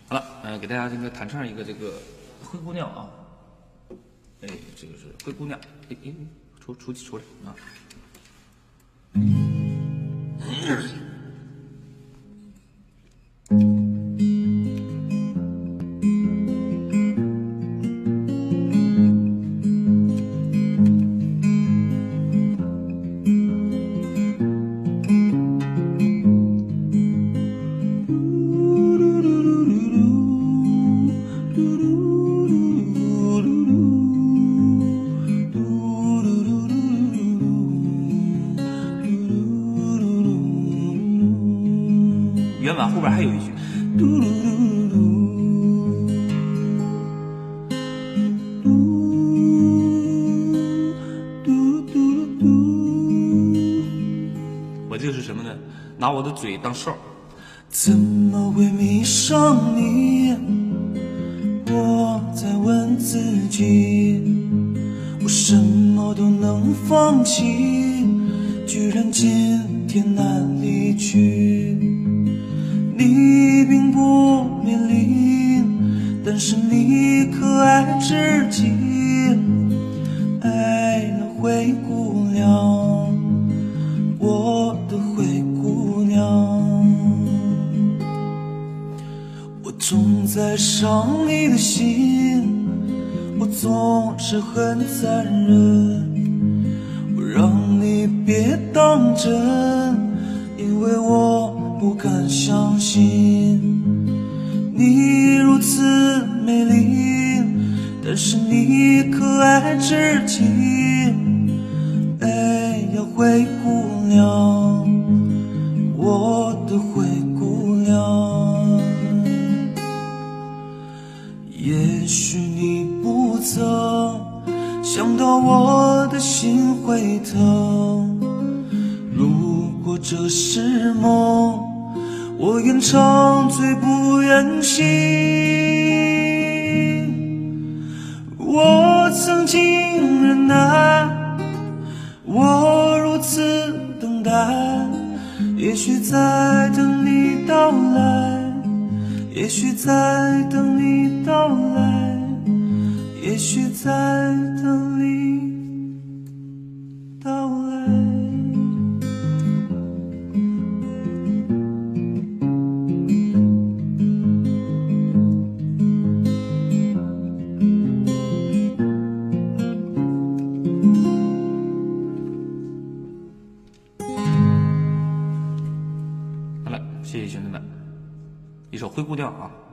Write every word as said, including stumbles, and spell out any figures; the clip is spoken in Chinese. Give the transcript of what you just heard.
好了，呃，给大家这个弹唱一个这个灰姑娘啊，哎，这个是灰姑娘，哎哎，出出出来啊。原版后边还有一句，嘟噜噜噜嘟嘟嘟嘟。我这是什么呢？拿我的嘴当哨。 怎么会迷上你？我在问自己，我什么都能放弃，居然今天难离去。你并不美丽，但是你可爱至极。爱了灰姑娘，我的灰姑娘。我总在伤你的心，我总是很残忍，我让你别当真，因为我不敢相信你如此美丽，但是你可爱至极。哎呀，灰姑娘，我的灰姑娘。也许你不曾想到我的心会疼，如果这是梦，我愿长醉不愿醒。我曾经忍耐，我如此等待，也许在等你到来，也许在等你到来，也许在等你到来。 好了，谢谢兄弟们，一首《灰姑娘》啊。